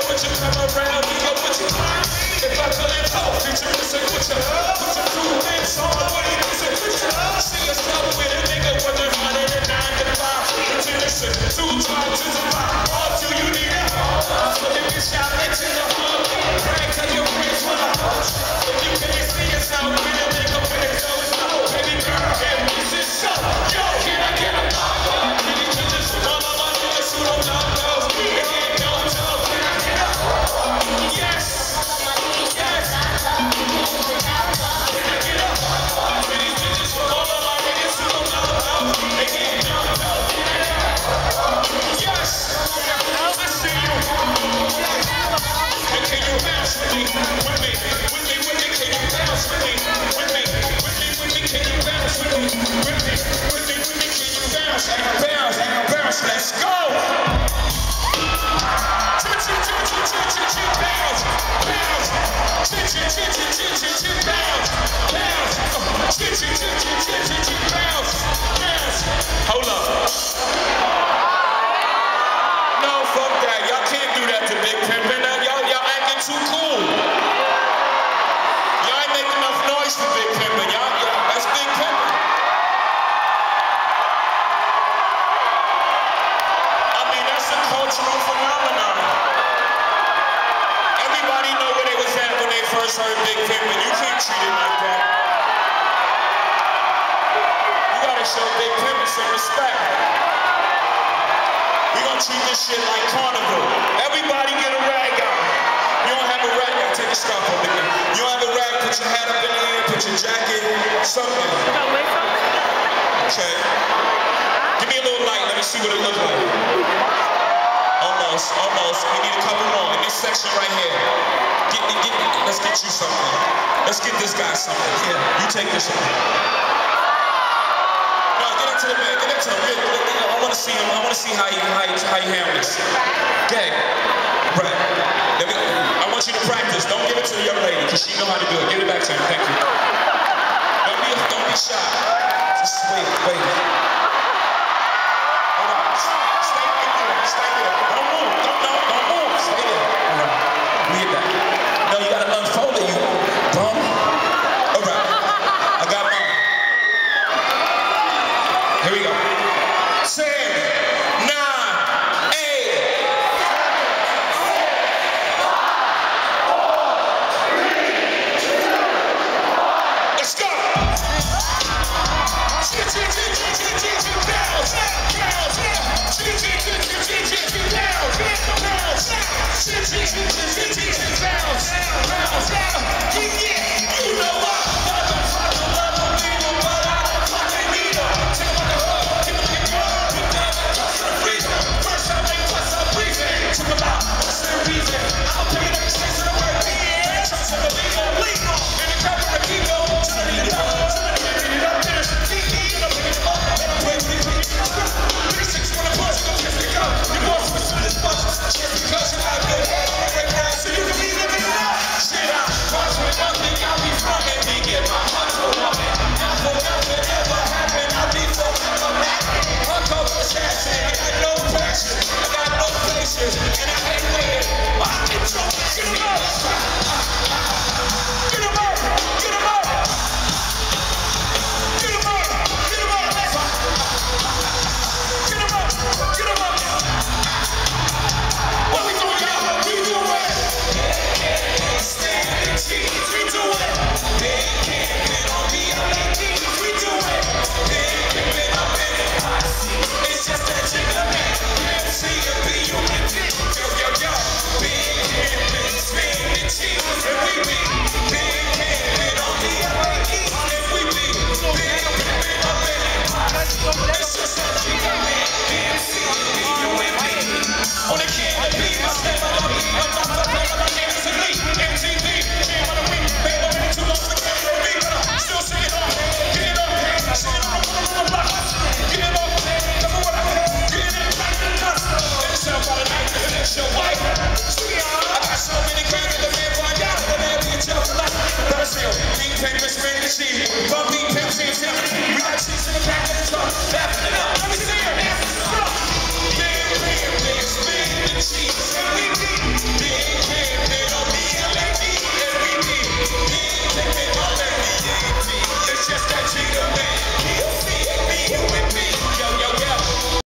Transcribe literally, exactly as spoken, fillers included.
Put your come around me, yo, put your mind. If I couldn't talk, future listen, put your put your two hands on the way, listen, put your see yourself with a nigga working harder than nine to five. Listen, listen, two times is a five. All two you need it. So if you shout, let you know. Pray to your friends when I if you can't see yourself with a nigga with it, so it's no baby girl. And this is so, yo, can I get a pop? Can you just all of my niggas who don't know those? They can't know tell, can I get a yes, yes. Can I get a for these bitches for all of my niggas who don't know those? They can't know tell, can I get a yes. I see you. And can you bounce with me, with me, with me, with me? Can you bounce with me, with me, with me, with me? Can you bounce with me, with me, with me, with me? Can you bounce, bounce, bounce? Let's go. Bounce, bounce, bounce, bounce, bounce. Hold up. No, fuck that. Y'all can't do that to Big Pimpin. Y'all, y'all acting too cool. Y'all ain't making enough noise for Big Pimpin. Y'all, y'all, that's Big Pimpin. I mean, that's a cultural phenomenon. Everybody know where they was at when they first heard Big Pimpin. You can't treat it like that. You gotta show Big Pimpin some respect. We gonna treat this shit like carnival. Everybody get a rag out. You don't have a rag out, take your scarf off again. You don't have a rag, put your hat up in the air, put your jacket, something. Okay. Give me a little light, let me see what it looks like. Almost, almost. We need a couple more in this section right here. Get, get, get, let's get you something. Let's get this guy something. Here, you take this one. No, get into the bed, get into the bed. I want to see him. I want to see how you how you, how you handle this. Okay, right. Let me, I want you to practice. Don't give it to the young lady because she know how to do it. Give it back to him. Thank you. Don't be don't be shy. Just wait, wait.